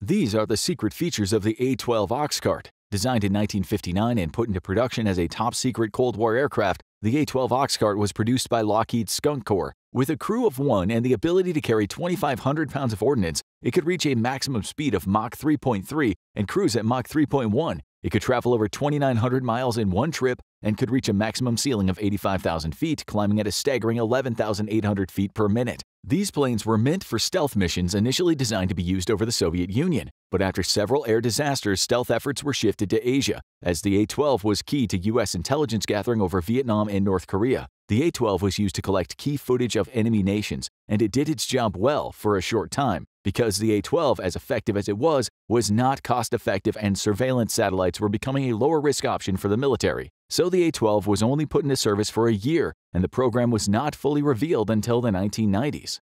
These are the secret features of the A-12 Ox Cart. Designed in 1959 and put into production as a top-secret Cold War aircraft, the A-12 Ox Cart was produced by Lockheed's Skunk Corps. With a crew of 1 and the ability to carry 2,500 pounds of ordnance, it could reach a maximum speed of Mach 3.3 and cruise at Mach 3.1. It could travel over 2,900 miles in one trip and could reach a maximum ceiling of 85,000 feet, climbing at a staggering 11,800 feet per minute. These planes were meant for stealth missions initially designed to be used over the Soviet Union, but after several air disasters, stealth efforts were shifted to Asia, as the A-12 was key to U.S. intelligence gathering over Vietnam and North Korea. The A-12 was used to collect key footage of enemy nations, and it did its job well for a short time, because the A-12, as effective as it was not cost-effective and surveillance satellites were becoming a lower-risk option for the military. So the A-12 was only put into service for a year, and the program was not fully revealed until the 1990s.